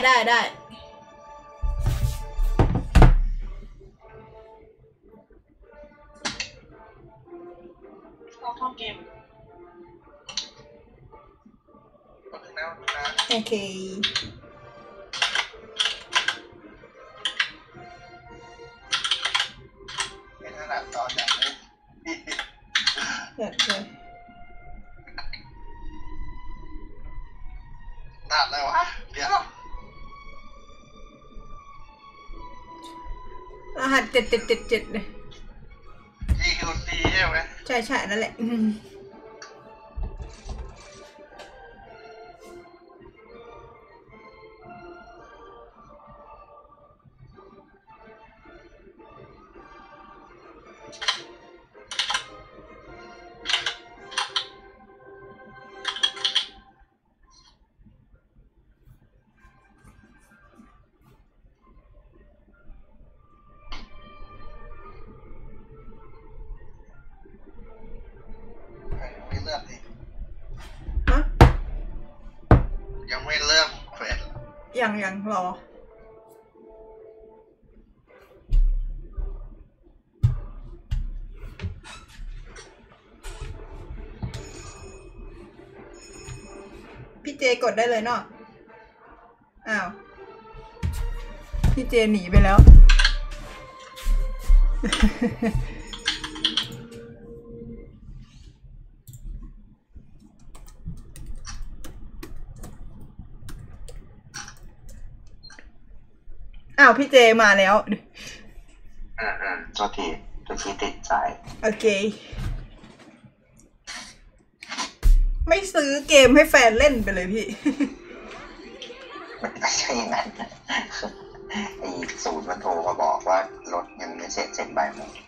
ได้เข้าเกมโอเคไม่ถนัดตอนอย่างนี้เดี๋ยวถนัดเลยวะเดี๋ยวรหัส7777เลย GQC ใช่ไหมใช่นั่นแหละไม่เริ่มดิฮะยังไม่เริ่มเควสยังรอพี่เจกดได้เลยเนาะอ้าวพี่เจหนีไปแล้ว อ้าวพี่เจมาแล้วโทษทีติดใจโอเคไม่ซื้อเกมให้แฟนเล่นไปเลยพี่ไม่ใช่อย่างนั้นไอ้ศูนย์มันโทรมาบอกว่ารถยังไม่เสร็จบ่ายโมง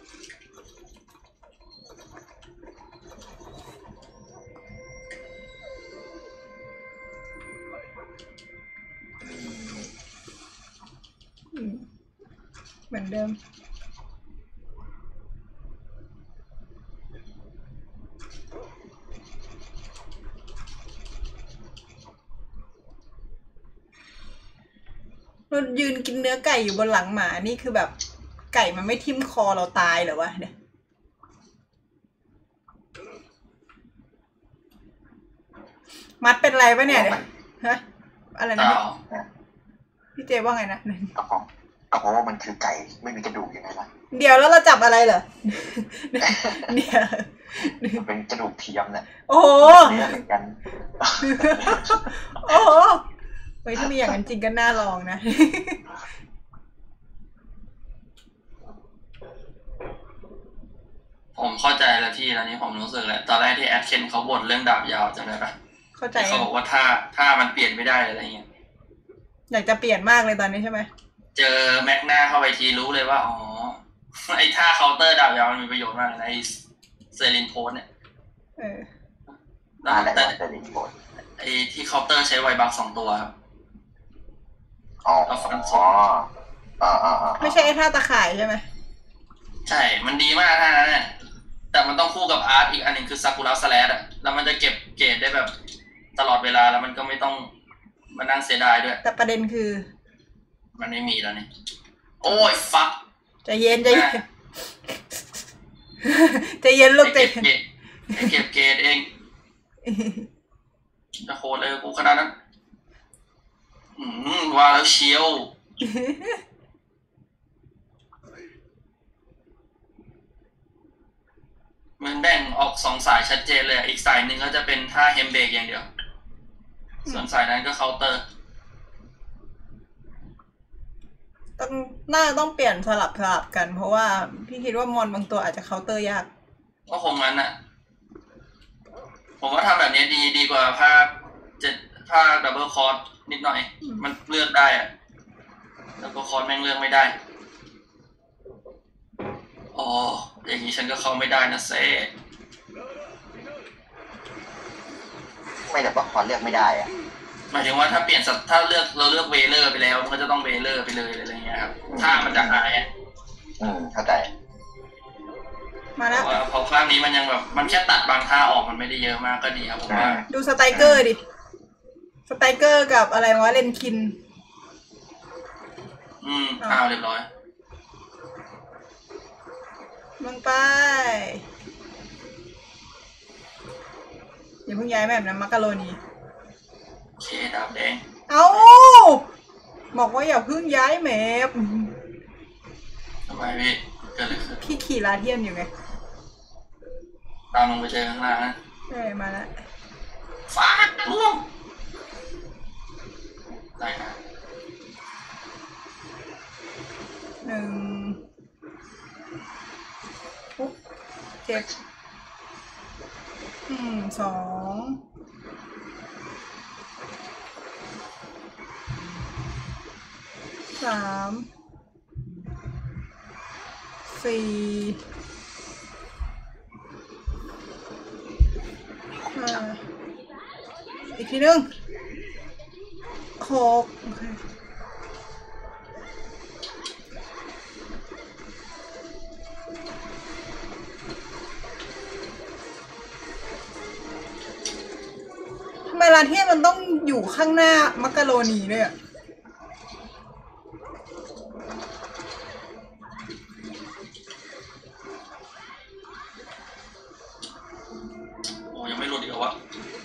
เหมือนเดิมเรายืนกินเนื้อไก่อยู่บนหลังหมานี่คือแบบไก่มันไม่ทิ่มคอเราตายเหรอวะเนี่ยมัดเป็นไรปะเนี่ยฮะอะไรนะพี่เจว่าไงนะก็เพราะว่ามันคือไก่ไม่มีกระดูกยังไงล่ะเดี๋ยวแล้วเราจับอะไรเหรอเนี่ยเป็นกระดูกเทียมเนี่ยโอ้โหเหมือนกันโอ้โหเฮ้ยถ้ามีอย่างนั้นจริงก็น่าลองนะผมเข้าใจแล้วพี่ตอนนี้ผมรู้สึกแล้วตอนแรกที่แอดเคนเขาบ่นเรื่องดาบยาวจำได้ปะเข้าใจเขาบอกว่าถ้ามันเปลี่ยนไม่ได้อะไรเงี้ยอยากจะเปลี่ยนมากเลยตอนนี้ใช่ไหมเจอแม็กนาเข้าไปทีรู้เลยว่าอ๋อไอ้ท่าเคาน์เตอร์ดาบยาวมันมีประโยชน์มากในเซรินโพสเนี่ยแต่ไอ้ที่เคาน์เตอร์ใช้ไวบัค2 ตัวครับเราฟันสองไม่ใช่ไอ้ท่าตะข่ายใช่ไหมใช่มันดีมากท่านั้นเนี่ยแต่มันต้องคู่กับอาร์ตอีกอันหนึ่งคือซากุระสแลดแล้วมันจะเก็บเกรดได้แบบตลอดเวลาแล้วมันก็ไม่ต้องมานั่งเสียดายด้วยแต่ประเด็นคือมันไม่มีแล้วนี่โอ้ยฟักใจเย็นใจเย็นลูกใจเย็นเก็บเกรดเองจะโคตรเลยกูขนาดนั้นว่าแล้วเชียวมันแบ่งออก2 สายชัดเจนเลยอีกสายหนึ่งก็จะเป็นท่าเฮมเบรกอย่างเดียวส่วนสายนั้นก็เคาน์เตอร์น่าต้องเปลี่ยนสลับกันเพราะว่าพี่คิดว่ามอนบางตัวอาจจะเคาน์เตอร์ยากก็คงงั้นน่ะผมว่าทำแบบนี้ดีกว่าภาคดับเบิลคอร์สนิดหน่อยมันเลือกได้อะดับเบิลคอร์สแม่งเลือกไม่ได้อ๋ออย่างนี้ฉันก็เข้าไม่ได้นะเซ่ไม่ดับเบิลคอร์สเลือกไม่ได้อะหมายถึงว่าถ้าเปลี่ยนถ้าเราเลือกเวเลอร์ไปแล้วมันก็จะต้องเวเลอร์ไปเลยอะไรเงี้ยครับถ้ามันจะหายเข้าใจมาแล้วพอภาคนี้มันยังแบบมันแค่ตัดบางท่าออกมันไม่ได้เยอะมากก็ดีครับผมว่าดูสไตรเกอร์ดิสสไตรเกอร์กับอะไรวะเลนคินเรียบร้อยลงไปอย่าเพิ่งย้ายแมปนะมักกะโรนีโอเคดาบแดงเอาบอกว่าอย่าเพิ่งย้ายแมปทำไมพี่เกิดอะไรขึ้นพี่ขี่ลาเทียนอยู่ไงตามลงไปเจอข้างล่างนะมาแล้วฟ้าร่วงได้นะ 1ปุ๊บเจ็บ2 3 4 5อีกทีนึง6โอเคทำไมร้านเทียนมันต้องอยู่ข้างหน้ามักกะโรนีด้วยอ่ะโอ้ยังไม่หลุดอีกเหรอวะ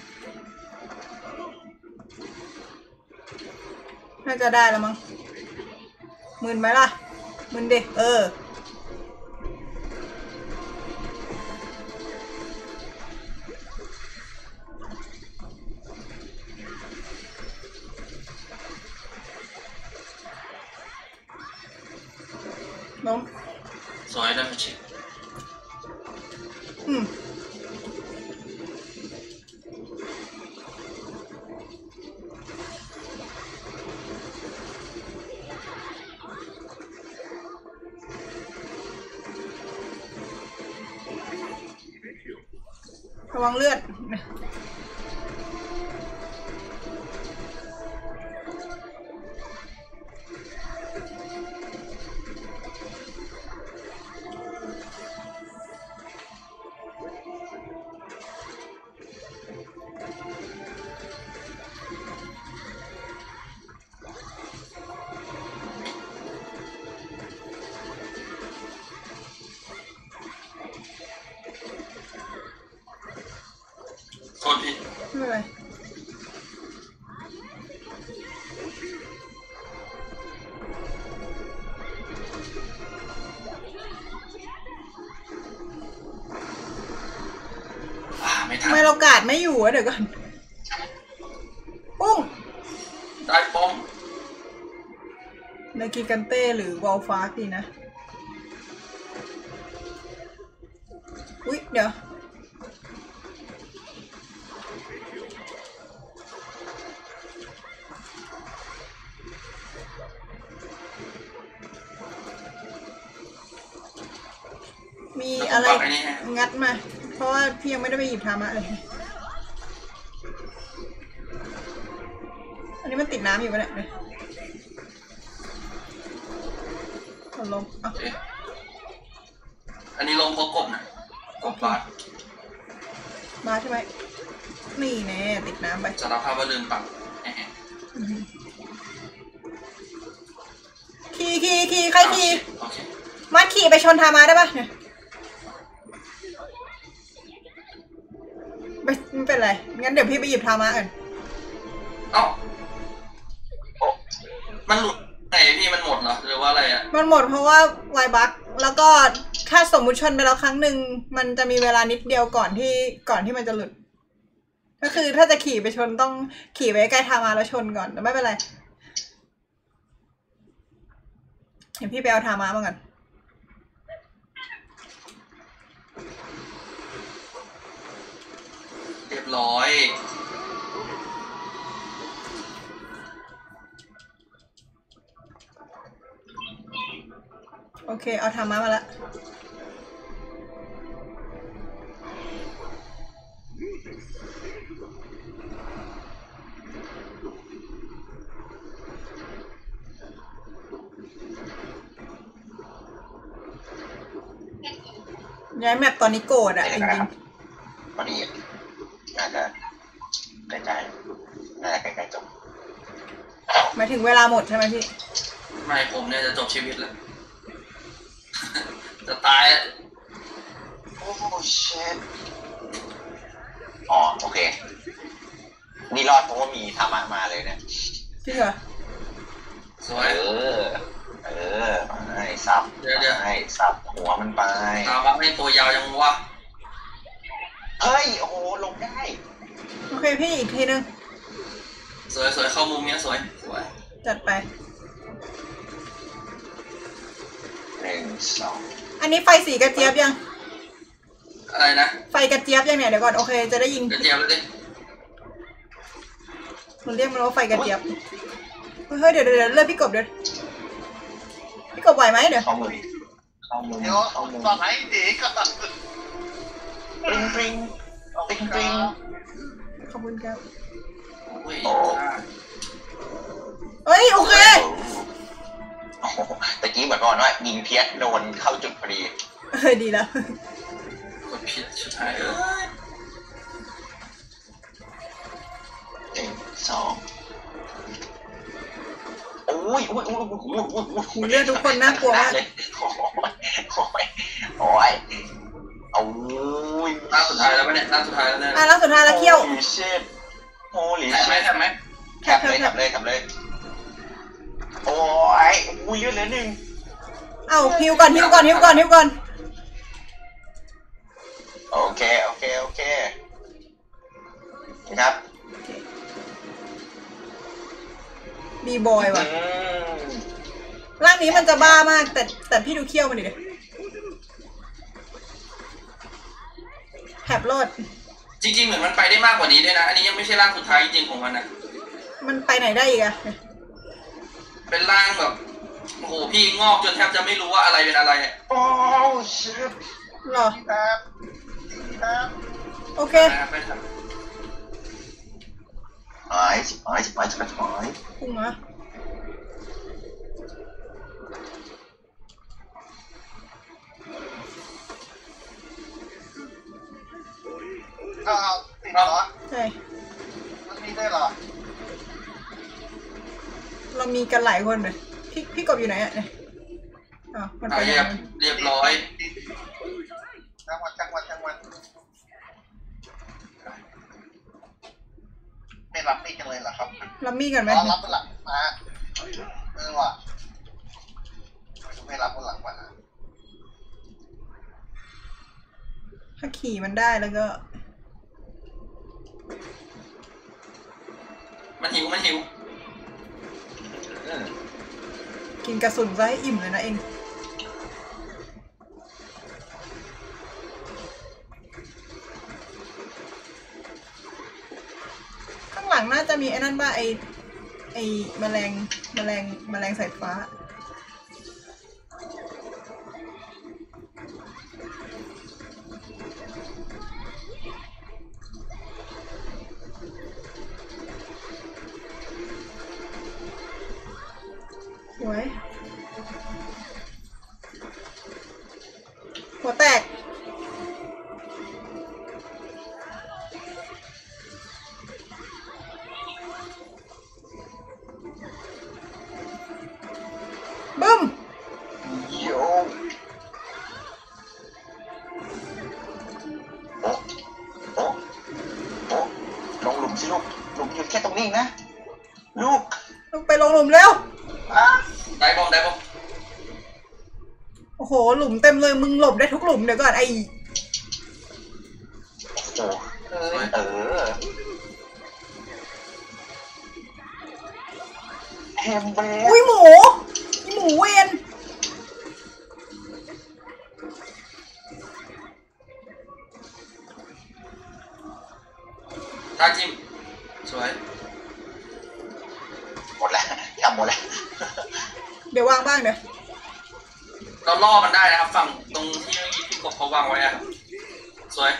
น่าจะได้แล้วมั้งมึนไหมล่ะมึนดิล้มสวยได้ไหมชิระวังเลือดโทษพี่ไม่เป็นไรไม่ทัทำนไมเรากาดไม่อยู่อะเดี๋ยวก่อนปุ้งได้ป้อมในกิกันเต้หรือวอลฟาร์กดีนะอุ๊ยเดี๋ยวมีอะไรแล้วผมปรับไอ้นี่ให้งัดมา เพราะว่าพี่ยังไม่ได้ไปหยิบธามะเลย อันนี้มันติดน้ำอยู่ปะเนี่ยเอาลงเอาโอเคอันนี้ลงเพราะกบนะกบบาดมาใช่ไหมนี่แน่ติดน้ำไปสารภาพว่าลืมปรับแหมขี่ใครขี่โอเคมาขี่ไปชนธามาได้ปะเนี่ยไม่เป็นไร งั้นเดี๋ยวพี่ไปหยิบธามาก่อนเอ้าโอ้มันหลุดไหนพี่มันหมดเหรอหรือว่าอะไรอ่ะมันหมดเพราะว่าไวบัคแล้วก็ถ้าสมมุติชนไปแล้วครั้งหนึ่งมันจะมีเวลานิดเดียวก่อนที่มันจะหลุด ก็คือถ้าจะขี่ไปชนต้องขี่ไปใกล้ธามาแล้วชนก่อนแต่ไม่เป็นไรเดี๋ยวพี่ไปเอาธามาก่อนเรียบร้อยโอเคเอาธามาแล้วย้ายแมปตอนนี้โกรธอ่ะจริงพอดีน่าจะใกล้ๆน่าจะใกล้ๆจบายถึงเวลาหมดใช่ไหมพี่ไม่ผมเนี่ยจะจบชีวิตแล้ว จะตายอะโอ้เชดอ๋อโอเคนี่รอดเพราะว่ามีธรรมะมาเลยเนี่ยจริงเหรอสวยเออไปซับเดี๋ยวไปซับหัวมันไปตามว่าให้ตัวยาวยังวะเฮ้ยโอ้โหลงได้โอเคพี่อีกทีนึงสวยสวยเข้ามุมเนี้ยสวยสวยจัดไป 1 2 อันนี้ไฟสีกระเจี๊ยบยังอะไรนะไฟกระเจี๊ยบยังเนี่ยเดี๋ยวก่อนโอเคจะได้ยิงเดี๋ยวเจียบเลยดิมันเรียกมันว่าไฟกระเจี๊ยบเฮ้ยเดี๋ยวเลือดพี่กบเดี๋ยวพี่กบไหวไหมเดี๋ยวเข้ามุมเดี๋ยวเข้ามุมตอนไหนดีก็ปริงปริงปริงปริงขอบคุณครับโอ้ยเฮ้ยโอเคโอ้โหตะกี้เหมือนก่อนว่ายิงเพี้ยโดนเข้าจุดพอดีดีแล้วกดผิดสุดท้าย 1 2โอ้ยโอ้ยโอ้ยโอ้ยโอ้ยโอ้ยเลือดทุกคนน่ากลัวมากเลยโอ้ยโอ้ยโอ้ยหน้าสุดท้ายแล้วปะเนี่ยหน้าสุดท้ายแล้วเนี่ยแล้วสุดท้ายแล้วเคี่ยวโอ้ยเชฟโอ้ยแทบไหมแทบไหมแคบเลยแคบเลยแคบเลยโอ้ยอุ้ยเลือดเหลือ1 เอ้าฮิวก่อนฮิวก่อนฮิวก่อนฮิวก่อนโอเคโอเคโอเคครับบีบอยว่ะอืมร่างนี้มันจะบ้ามากแต่พี่ดูเคี่ยวมันดิเดี๋ยวแถบโลดจริงๆเหมือนมันไปได้มากกว่านี้ด้วยนะอันนี้ยังไม่ใช่ร่างสุดท้ายจริงๆของมันนะมันไปไหนได้อีกอะเป็นร่างแบบโอ้โหพี่งอกจนแทบจะไม่รู้ว่าอะไรเป็นอะไรอะโอ้เชฟหรอพี่ครับพี่ครับโอเคนะครับไปทหายหายหายหายหายพุ่งมาเอาติดเหรอใช่มันมีด้วยเหรอเรามีกันหลายคนเลยพี่กบอยู่ไหนอะเนี่ยอ้าวมันำไปเรียัยงบไงเรียบร้อยช่างวันไม่รับมีดจังเลยเหรอครับรับมีดก่อนไหมอ๋อรับบนหลังมาว่ะไม่รับบนหลังมาถ้าขี่มันได้แล้วก็มันหิวมันหิวอืมกินกระสุนซะให้อิ่มเลยนะเองข้างหลังน่าจะมีไอ้นั่นป่ะไอ้แมลงสายฟ้าสวยหัวแตกบึ้มโยโอ้โอ้โอ้ลงหลุมสิลูกหลุมอยู่แค่ตรงนี้นะลูกต้องไปลงหลุมเร็วอ่ะได้บอมได้บอมโอ้โหหลุมเต็มเลยมึงหลบได้ทุกหลุมเดี๋ยวก่อนไอ้โอ้เออแฮมเบรอุ้ยหมูเวนท่าจิ้มสวยหมดแล้วทำหมดแล้วเดี๋ยววางบ้างเดี๋ยวเราล่อมันได้นะครับฝั่งตรงที่เมื่อกี้พี่กบเขาวางไว้อะครับสวย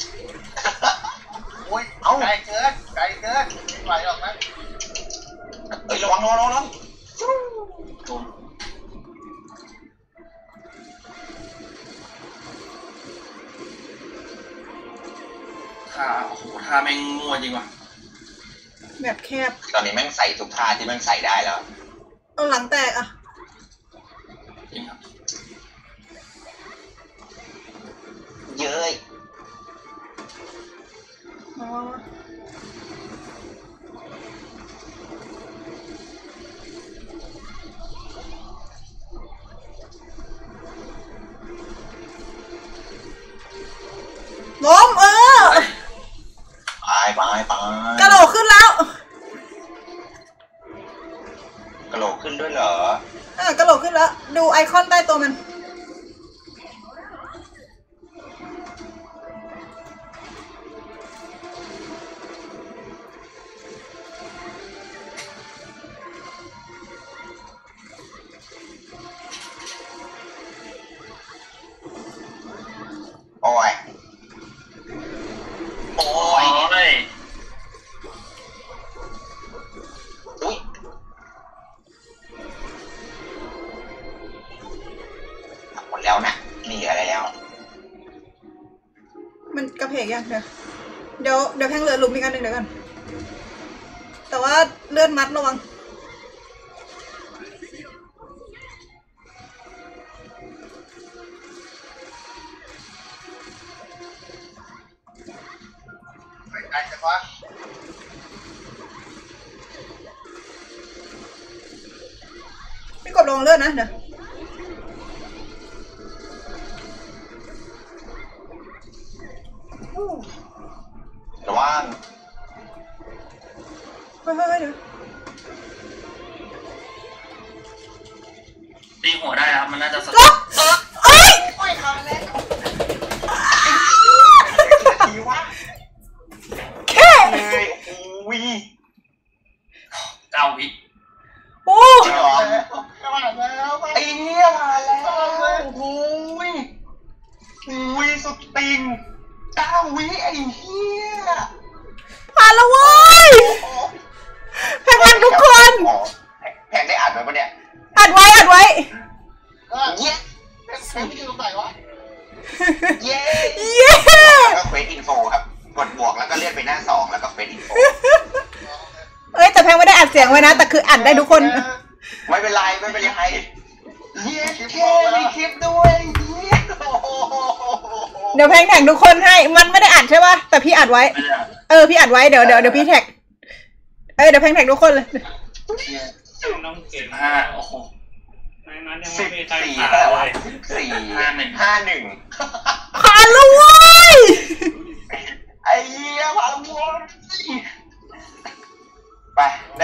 โอ้ยไกลเกินไม่ไหวหรอกนะเอ้ยระวังระวังโดนท่าโอ้โหท่าแม่งมั่วจริงว่ะมแบบแคบตอนนี้แม่งใส่ทุกท่าที่แม่งใส่ได้แล้วเอาหลังแตกอ่ะจริงครับเย้ยอ๋อล้มไปกระโหลกขึ้นแล้วกระโหลกขึ้นด้วยเหรอกระโหลกขึ้นแล้ว ดูไอคอนใต้ตัวมันโอ้ยโอ้โอ้ยยอุ้ยหมดแล้วนะไม่เหลืออะไรแล้วมันกระเพกยังเดี๋ยวแพงเหลือหลุมอีกอันหนึ่งเดี๋ยวก่อนแต่ว่าเลื่อนมัดระวังใครกันวะพี่กดลงเลื่อนนะเดี๋ยวแต่ว่าเฮ้ยเดี๋ยวตีหัวได้ครับมันน่าจะสะล็อกเอ้ยไม่ทันแล้วทีวะแค่เลยโอ้ย 9 วิโอ้จริงเหรอมาแล้วไอ้เหี้ยมาแล้วโอ้ยโอ้ยสุดติง9 วิไอ้เหี้ยผ่านแล้วเว้ยแพงรักทุกคนอ๋อแพงได้อ่านไหมปะเนี่ยอัดไว้เย้แพงที่อยู่ตรงไหนวะเย้เย้แล้วก็เควสอินโฟครับกดบวกแล้วก็เลื่อนไปหน้า2แล้วก็เควสอินโฟเอ้ยแต่แพงไม่ได้อัดเสียงไว้นะแต่คืออัดได้ทุกคนไม่เป็นไรเย้แค่มีคลิปด้วยเย้โอ้โหเดี๋ยวแพงแท็กทุกคนให้มันไม่ได้อัดใช่ป่ะแต่พี่อัดไว้ไม่ได้พี่อัดไว้เดี๋ยวพี่แท็กเดี๋ยวแพงแท็กทุกคนเลยน้องเก่ง 5โอ้โหไม่งั้นยังสิไม่บมีใครสี่ผ่านเท่าไหร่เลวะย 14 51 ผ่านแล้วเว้ยไอ้เหี้ยผ่านแล้วเว้ยไป